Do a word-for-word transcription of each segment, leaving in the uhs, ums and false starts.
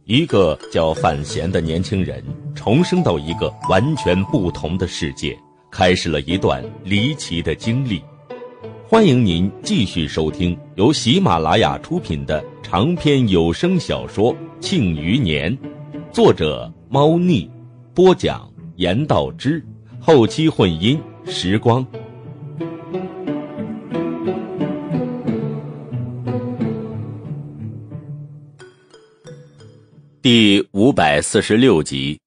一个叫范闲的年轻人重生到一个完全不同的世界，开始了一段离奇的经历。欢迎您继续收听由喜马拉雅出品的长篇有声小说《庆余年》，作者猫腻，播讲严道之，后期混音时光。第五百四十六集。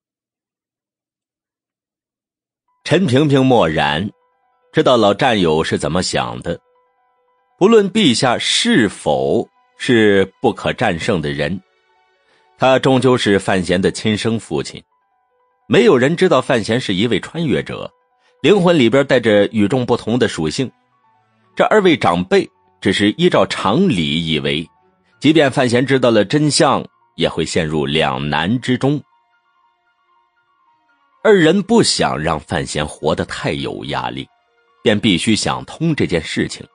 陈萍萍默然，知道老战友是怎么想的。不论陛下是否是不可战胜的人，他终究是范闲的亲生父亲。没有人知道范闲是一位穿越者，灵魂里边带着与众不同的属性。这二位长辈只是依照常理以为，即便范闲知道了真相，也会陷入两难之中。二人不想让范闲活得太有压力，便必须想通这件事情。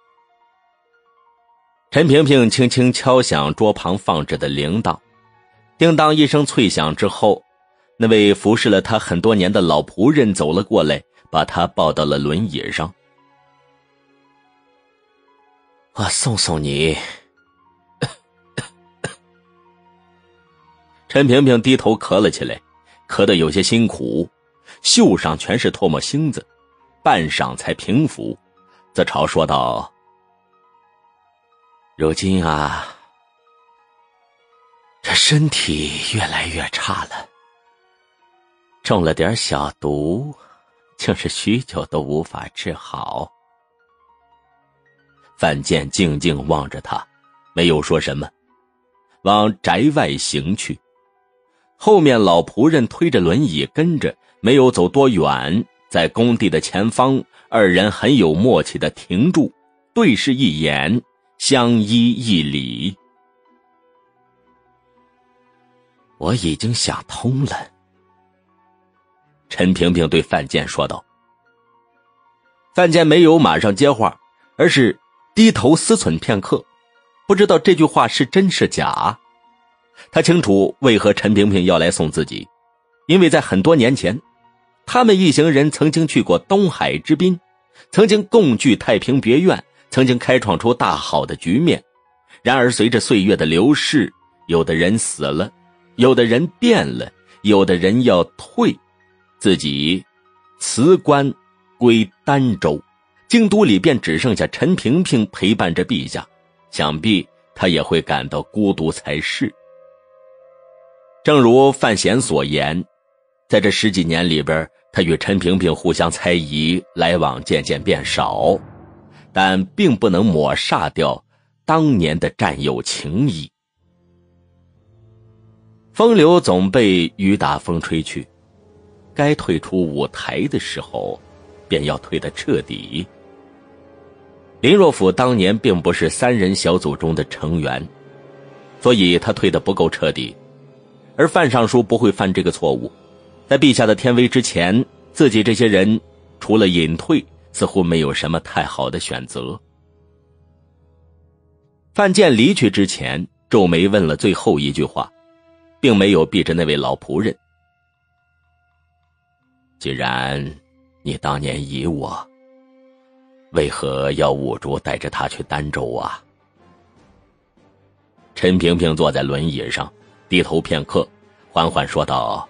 陈萍萍轻轻敲响桌旁放着的铃铛，叮当一声脆响之后，那位服侍了他很多年的老仆人走了过来，把他抱到了轮椅上。我送送你。陈萍萍低头咳了起来，咳得有些辛苦，袖上全是唾沫星子，半晌才平复，自嘲说道：如今啊，这身体越来越差了，中了点小毒，竟是许久都无法治好。范建静静望着他，没有说什么，往宅外行去。后面老仆人推着轮椅跟着，没有走多远，在工地的前方，二人很有默契地停住，对视一眼，相依一礼。我已经想通了，陈萍萍对范建说道。范建没有马上接话，而是低头思忖片刻，不知道这句话是真是假。他清楚为何陈萍萍要来送自己，因为在很多年前，他们一行人曾经去过东海之滨，曾经共聚太平别院，曾经开创出大好的局面。然而随着岁月的流逝，有的人死了，有的人变了，有的人要退，自己辞官归儋州，京都里便只剩下陈萍萍陪伴着陛下，想必他也会感到孤独才是。正如范闲所言，在这十几年里边，他与陈萍萍互相猜疑，来往渐渐变少，但并不能抹煞掉当年的战友情谊。风流总被雨打风吹去，该退出舞台的时候，便要退得彻底。林若甫当年并不是三人小组中的成员，所以他退得不够彻底。而范尚书不会犯这个错误，在陛下的天威之前，自己这些人除了隐退，似乎没有什么太好的选择。范建离去之前，皱眉问了最后一句话，并没有避着那位老仆人。既然你当年疑我，为何要兀竹带着他去儋州啊？陈萍萍坐在轮椅上，低头片刻，缓缓说道：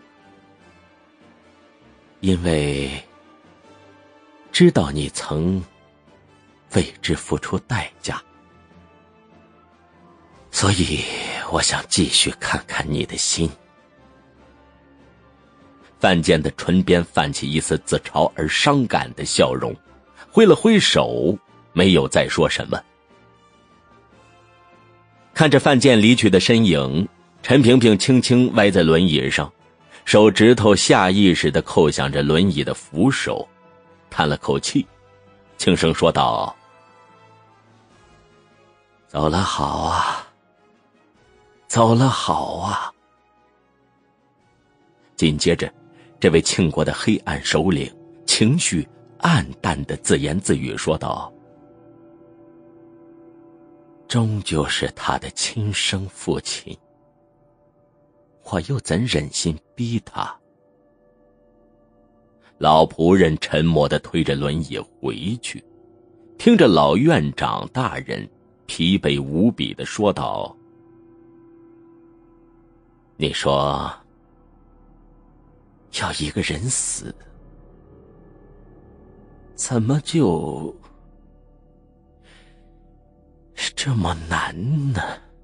因为知道你曾为之付出代价，所以我想继续看看你的心。范建的唇边泛起一丝自嘲而伤感的笑容，挥了挥手，没有再说什么。看着范建离去的身影，陈萍萍轻轻歪在轮椅上，手指头下意识地扣响着轮椅的扶手，叹了口气，轻声说道：走了好啊，走了好啊。紧接着，这位庆国的黑暗首领情绪暗淡的自言自语说道：终究是他的亲生父亲。 我又怎忍心逼他？老仆人沉默地推着轮椅回去，听着老院长大人疲惫无比地说道：你说要一个人死，怎么就这么难呢？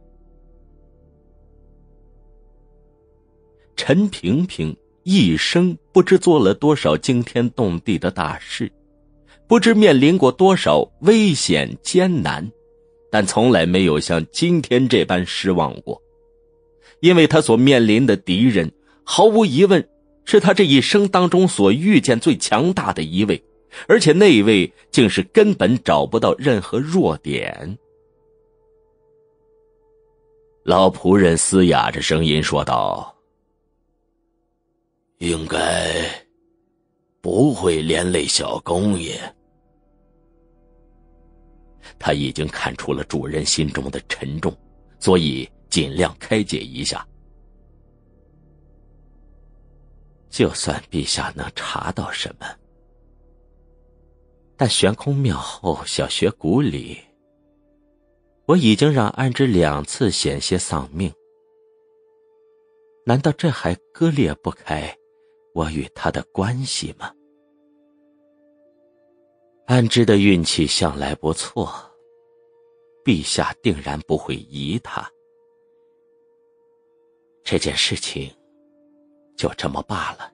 陈萍萍一生不知做了多少惊天动地的大事，不知面临过多少危险艰难，但从来没有像今天这般失望过。因为他所面临的敌人，毫无疑问是他这一生当中所遇见最强大的一位，而且那一位竟是根本找不到任何弱点。老仆人嘶哑着声音说道：应该不会连累小公爷。他已经看出了主人心中的沉重，所以尽量开解一下。就算陛下能查到什么，但悬空庙后小学谷里，我已经让安之两次险些丧命，难道这还割裂不开我与他的关系吗？安之的运气向来不错，陛下定然不会疑他。这件事情就这么罢了。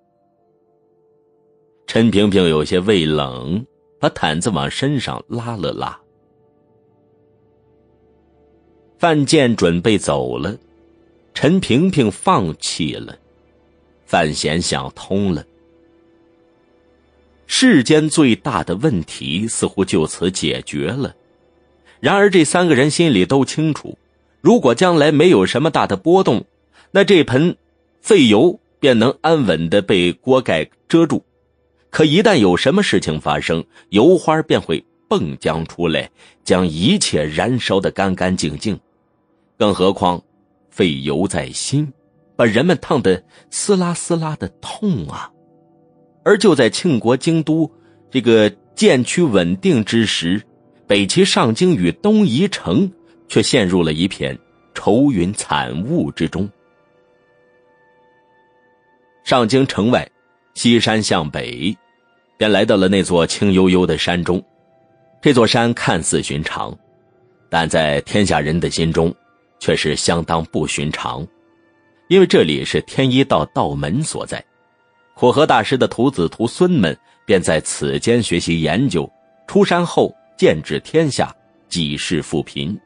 陈萍萍有些畏冷，把毯子往身上拉了拉。范建准备走了，陈萍萍放弃了，范闲想通了。世间最大的问题似乎就此解决了。然而这三个人心里都清楚，如果将来没有什么大的波动，那这盆废油便能安稳地被锅盖遮住。可一旦有什么事情发生，油花便会迸将出来，将一切燃烧得干干净净。更何况废油在心，把人们烫得撕拉撕拉的痛啊。而就在庆国京都这个渐趋稳定之时，北齐上京与东夷城却陷入了一片愁云惨雾之中。上京城外，西山向北，便来到了那座青幽幽的山中。这座山看似寻常，但在天下人的心中却是相当不寻常，因为这里是天一道道门所在。火河大师的徒子徒孙们便在此间学习研究，出山后建制天下，济世富贫。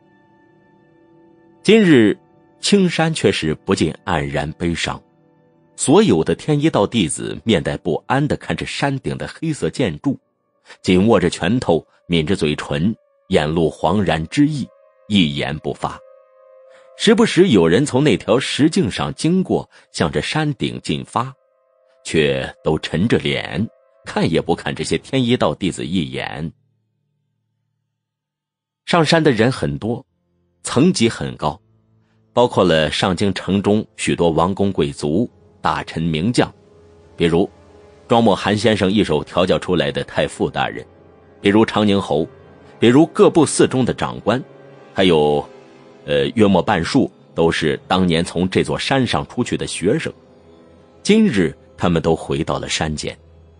今日青山却是不禁黯然悲伤，所有的天一道弟子面带不安地看着山顶的黑色建筑，紧握着拳头，抿着嘴唇，眼露惶然之意，一言不发。时不时有人从那条石径上经过，向着山顶进发，却都沉着脸，看也不看这些天一道弟子一眼。上山的人很多，层级很高，包括了上京城中许多王公贵族、大臣名将，比如庄墨韩先生一手调教出来的太傅大人，比如长宁侯，比如各部寺中的长官，还有呃，约莫半数都是当年从这座山上出去的学生。今日他们都回到了山间。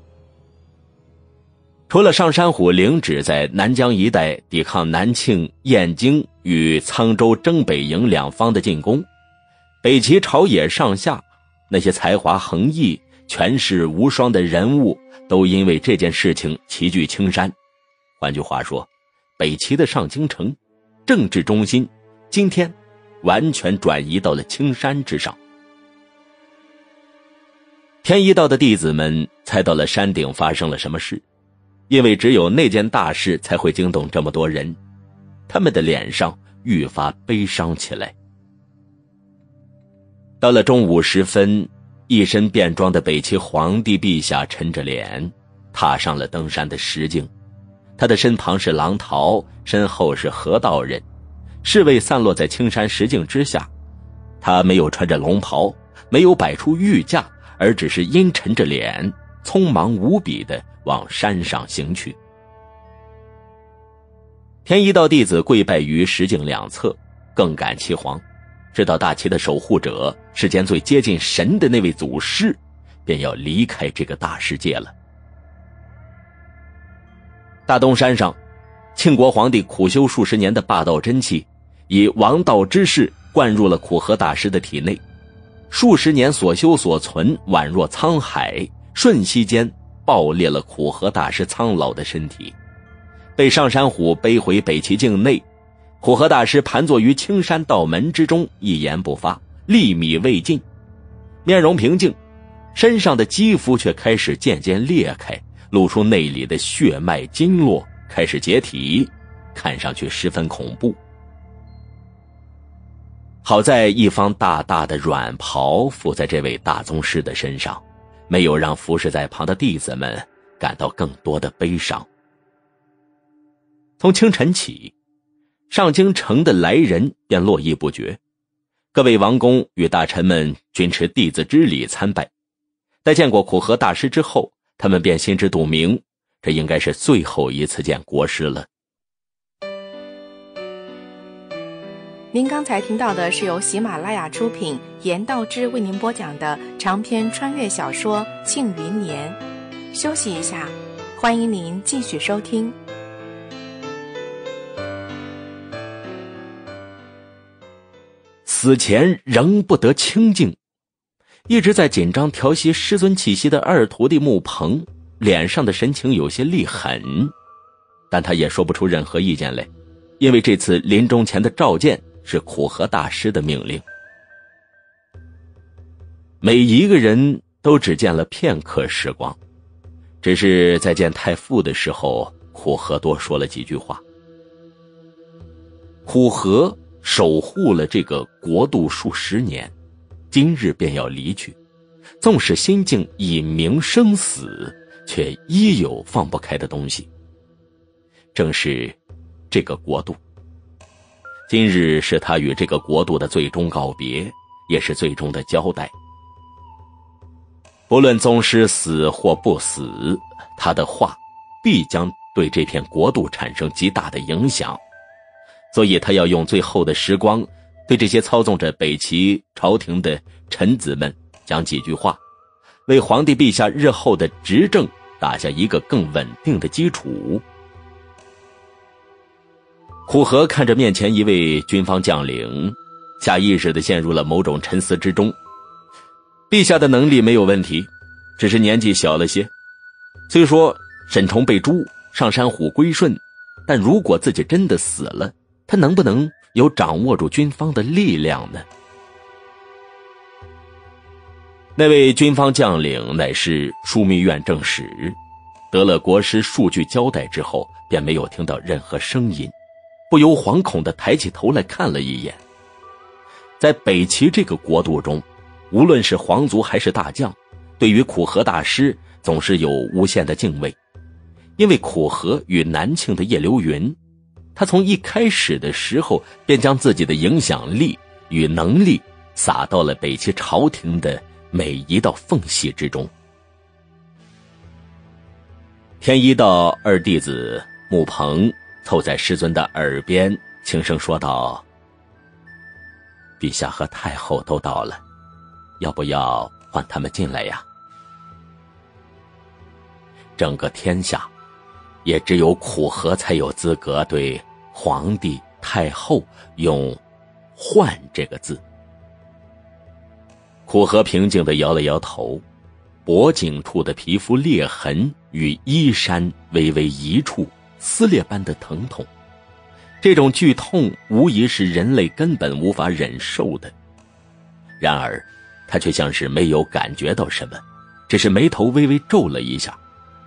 除了上山虎领旨在南疆一带抵抗南庆、燕京与沧州征北营两方的进攻，北齐朝野上下那些才华横溢、权势无双的人物都因为这件事情齐聚青山。换句话说，北齐的上京城政治中心今天完全转移到了青山之上。天一道的弟子们猜到了山顶发生了什么事，因为只有那件大事才会惊动这么多人，他们的脸上愈发悲伤起来。到了中午时分，一身便装的北齐皇帝陛下沉着脸踏上了登山的石径，他的身旁是郎陶，身后是何道人，侍卫散落在青山石径之下， 他没有穿着龙袍，没有摆出御驾，而只是阴沉着脸，匆忙无比地往山上行去。天一道弟子跪拜于石径两侧，更感其惶，知道大旗的守护者，世间最接近神的那位祖师，便要离开这个大世界了。大东山上，庆国皇帝苦修数十年的霸道真气，以王道之势灌入了苦荷大师的体内，数十年所修所存宛若沧海，瞬息间爆裂了苦荷大师苍老的身体，被上山虎背回北齐境内。苦荷大师盘坐于青山道门之中，一言不发，粒米未进，面容平静，身上的肌肤却开始渐渐裂开，露出内里的血脉经络开始解体，看上去十分恐怖。好在一方大大的软袍附在这位大宗师的身上，没有让服侍在旁的弟子们感到更多的悲伤。从清晨起，上京城的来人便络绎不绝，各位王公与大臣们均持弟子之礼参拜。在见过苦荷大师之后，他们便心知肚明，这应该是最后一次见国师了。 您刚才听到的是由喜马拉雅出品，严道之为您播讲的长篇穿越小说《庆余年》。休息一下，欢迎您继续收听。 死前仍不得清静，一直在紧张调息师尊气息的二徒弟穆鹏，脸上的神情有些厉狠，但他也说不出任何意见来，因为这次临终前的召见是苦荷大师的命令。每一个人都只见了片刻时光，只是在见太傅的时候，苦荷多说了几句话。苦荷守护了这个国度数十年，今日便要离去，纵使心境已明生死，却依有放不开的东西，正是这个国度。今日是他与这个国度的最终告别，也是最终的交代。不论宗师死或不死，他的话必将对这片国度产生极大的影响，所以他要用最后的时光，对这些操纵着北齐朝廷的臣子们讲几句话，为皇帝陛下日后的执政打下一个更稳定的基础。苦荷看着面前一位军方将领，下意识地陷入了某种沉思之中。陛下的能力没有问题，只是年纪小了些。虽说沈崇被诛，上山虎归顺，但如果自己真的死了，他能不能有掌握住军方的力量呢？那位军方将领乃是枢密院正使，得了国师数句交代之后，便没有听到任何声音，不由惶恐地抬起头来看了一眼。在北齐这个国度中，无论是皇族还是大将，对于苦荷大师总是有无限的敬畏。因为苦荷与南庆的叶流云，他从一开始的时候便将自己的影响力与能力撒到了北齐朝廷的每一道缝隙之中。天一道二弟子穆鹏凑在师尊的耳边轻声说道：陛下和太后都到了，要不要唤他们进来呀？整个天下也只有苦荷才有资格对皇帝太后用唤这个字。苦荷平静地摇了摇头，脖颈处的皮肤裂痕与衣衫微微一处撕裂般的疼痛，这种剧痛无疑是人类根本无法忍受的。然而他却像是没有感觉到什么，只是眉头微微皱了一下。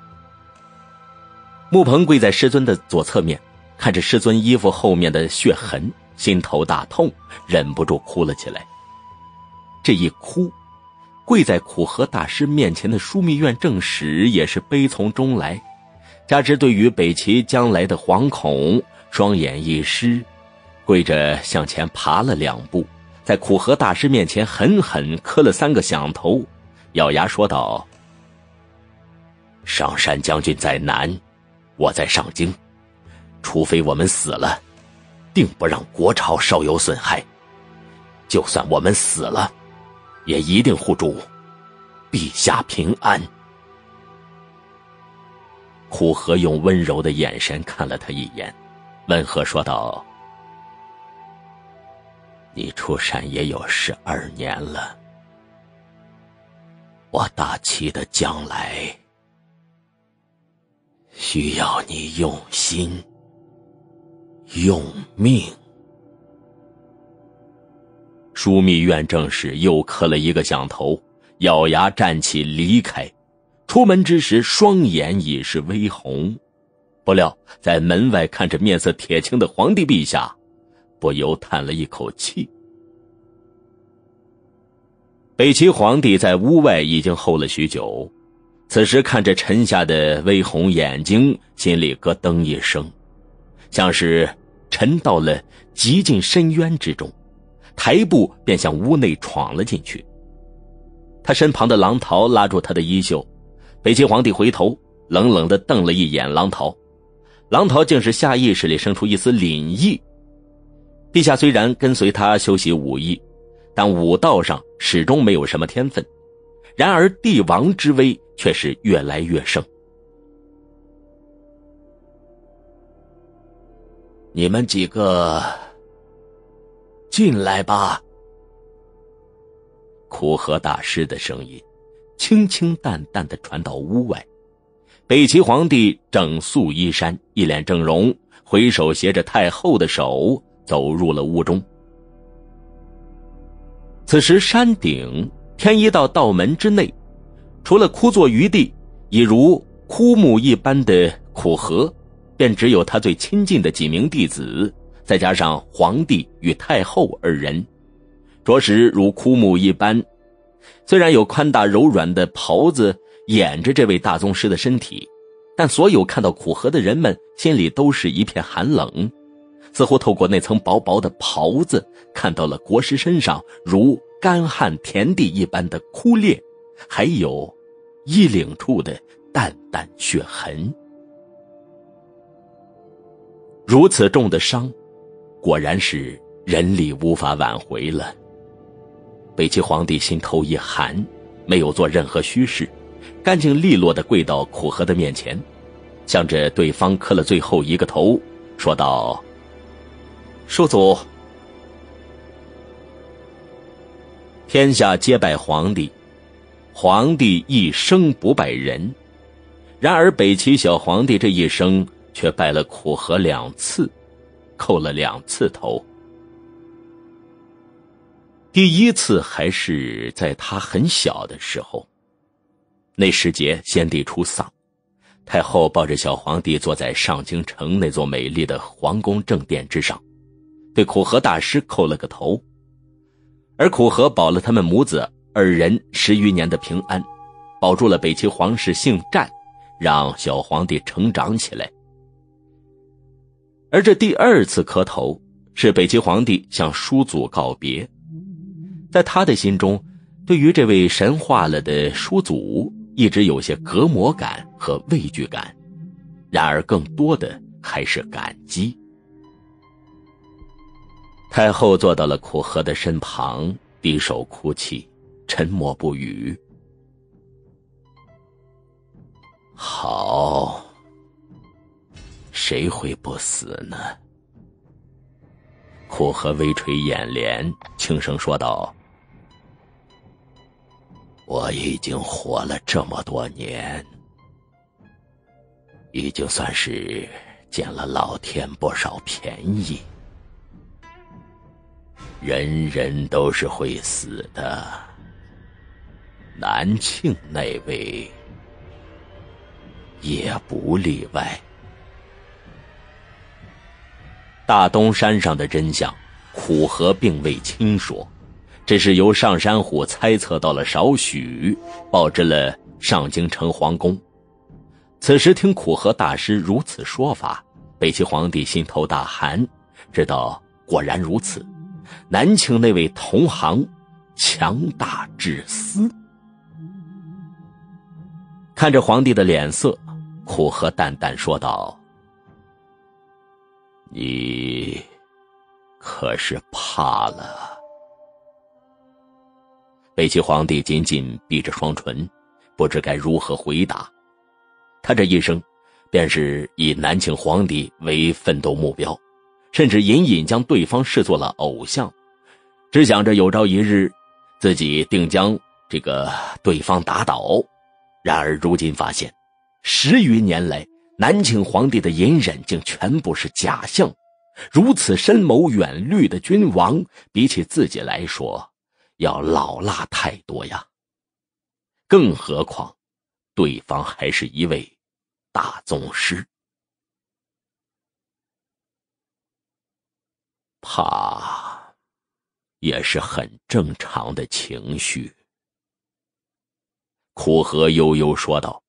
穆鹏跪在师尊的左侧面，看着师尊衣服后面的血痕，心头大痛，忍不住哭了起来。这一哭，跪在苦荷大师面前的枢密院正使也是悲从中来，加之对于北齐将来的惶恐，双眼一湿，跪着向前爬了两步， 在苦河大师面前狠狠磕了三个响头，咬牙说道：上山将军在南，我在上京，除非我们死了，定不让国朝稍有损害。就算我们死了，也一定护住陛下平安。苦河用温柔的眼神看了他一眼，温和说道：你出山也有十二年了，我大齐的将来需要你用心用命。枢密院正使又磕了一个响头，咬牙站起离开。出门之时，双眼已是微红。不料在门外看着面色铁青的皇帝陛下，不由叹了一口气。北齐皇帝在屋外已经候了许久，此时看着沉下的微红眼睛，心里咯噔一声，像是沉到了极尽深渊之中，抬步便向屋内闯了进去。他身旁的郎桃拉住他的衣袖，北齐皇帝回头冷冷地瞪了一眼郎桃，郎桃竟是下意识里生出一丝凛意。陛下虽然跟随他修习武艺，但武道上始终没有什么天分，然而帝王之威却是越来越盛。你们几个进来吧。苦河大师的声音清清淡淡地传到屋外。北齐皇帝整肃衣衫，一脸正容，回手携着太后的手走入了屋中。此时山顶天一道道门之内，除了枯坐于地已如枯木一般的苦河，便只有他最亲近的几名弟子，再加上皇帝与太后二人，着实如枯木一般。虽然有宽大柔软的袍子掩着这位大宗师的身体，但所有看到苦河的人们心里都是一片寒冷，似乎透过那层薄薄的袍子看到了国师身上如干旱田地一般的枯裂，还有衣领处的淡淡血痕。如此重的伤，果然是人力无法挽回了。北齐皇帝心头一寒，没有做任何虚事，干净利落地跪到苦河的面前，向着对方磕了最后一个头，说道：叔祖。天下皆拜皇帝，皇帝一生不拜人。然而北齐小皇帝这一生却拜了苦河两次，叩了两次头。第一次还是在他很小的时候，那时节先帝出丧，太后抱着小皇帝坐在上京城那座美丽的皇宫正殿之上，对苦河大师叩了个头。而苦河保了他们母子二人十余年的平安，保住了北齐皇室姓战，让小皇帝成长起来。而这第二次磕头，是北齐皇帝向叔祖告别。在他的心中，对于这位神化了的叔祖一直有些隔膜感和畏惧感，然而更多的还是感激。太后坐到了苦河的身旁，低首哭泣，沉默不语。好，谁会不死呢？苦河微垂眼帘，轻声说道：我已经活了这么多年，已经算是捡了老天不少便宜。人人都是会死的，南庆那位也不例外。大东山上的真相，苦河并未亲说，只是由上山虎猜测到了少许，报知了上京城皇宫。此时听苦河大师如此说法，北齐皇帝心头大寒，知道果然如此， 南庆那位同行强大至死。看着皇帝的脸色，苦和淡淡说道：你可是怕了？北齐皇帝紧紧闭着双唇，不知该如何回答。他这一生便是以南庆皇帝为奋斗目标，甚至隐隐将对方视作了偶像，只想着有朝一日自己定将这个对方打倒。然而如今发现，十余年来南庆皇帝的隐忍竟全部是假象。如此深谋远虑的君王，比起自己来说要老辣太多呀。更何况对方还是一位大宗师。怕也是很正常的情绪。苦和悠悠说道：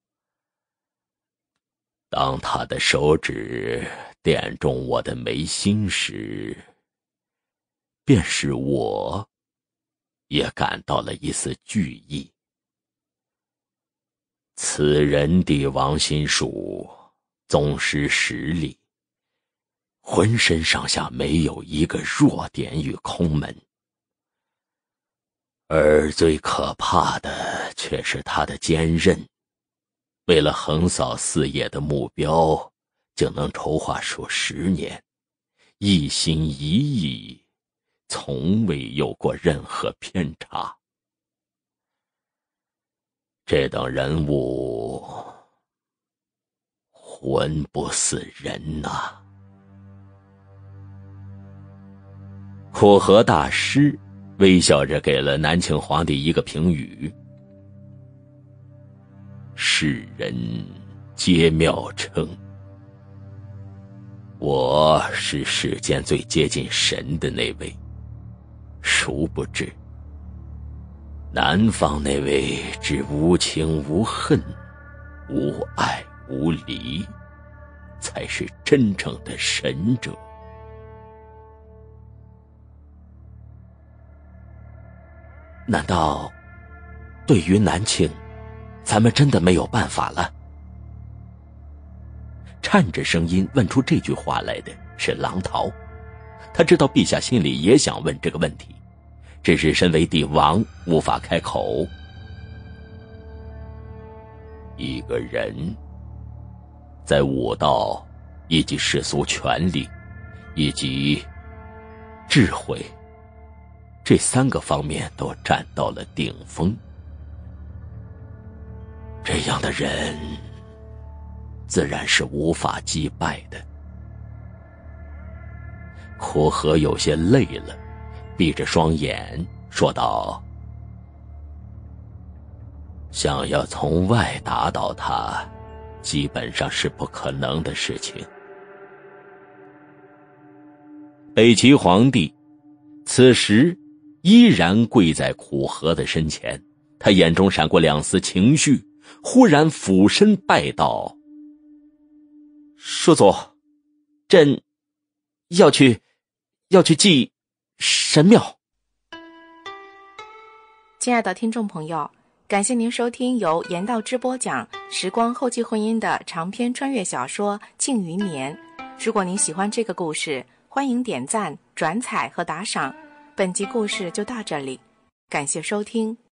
当他的手指点中我的眉心时，便是我也感到了一丝惧意。此人的王心蜀宗师实力，浑身上下没有一个弱点与空门，而最可怕的却是他的坚韧。为了横扫四野的目标，竟能筹划数十年，一心一意，从未有过任何偏差。这等人物魂不似人呐、啊！苦和大师微笑着给了南庆皇帝一个评语：世人皆妙称，我是世间最接近神的那位。殊不知南方那位只无情无恨、无爱无离，才是真正的神者。难道对于南庆，咱们真的没有办法了？颤着声音问出这句话来的是郎桃，他知道陛下心里也想问这个问题，只是身为帝王无法开口。一个人在武道以及世俗权力以及智慧这三个方面都站到了顶峰，这样的人自然是无法击败的。苦和有些累了，闭着双眼说道：想要从外打倒他，基本上是不可能的事情。北齐皇帝此时依然跪在苦和的身前，他眼中闪过两丝情绪，忽然俯身拜道：叔祖，朕要去要去祭神庙。 亲爱的听众朋友，感谢您收听由言道之播讲时光后继婚姻的长篇穿越小说《庆余年》。如果您喜欢这个故事，欢迎点赞、转采和打赏。本集故事就到这里，感谢收听。